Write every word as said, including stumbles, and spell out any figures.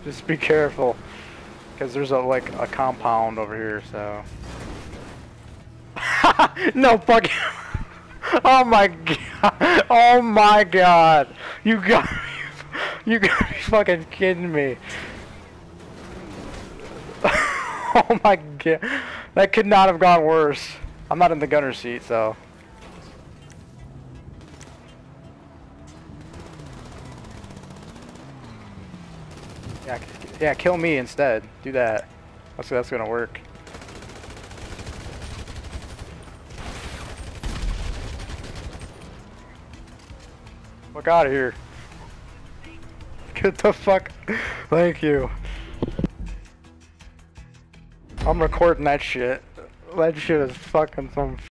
Just be careful, because there's a like a compound over here. So. No fucking. Oh my god! Oh my god! You got me! You gotta be fucking kidding me! Oh my god! That could not have gone worse. I'm not in the gunner seat, so. Yeah, yeah, kill me instead. Do that. That's that's gonna work. Fuck out of here. Get the fuck. Thank you. I'm recording that shit. That shit is fucking some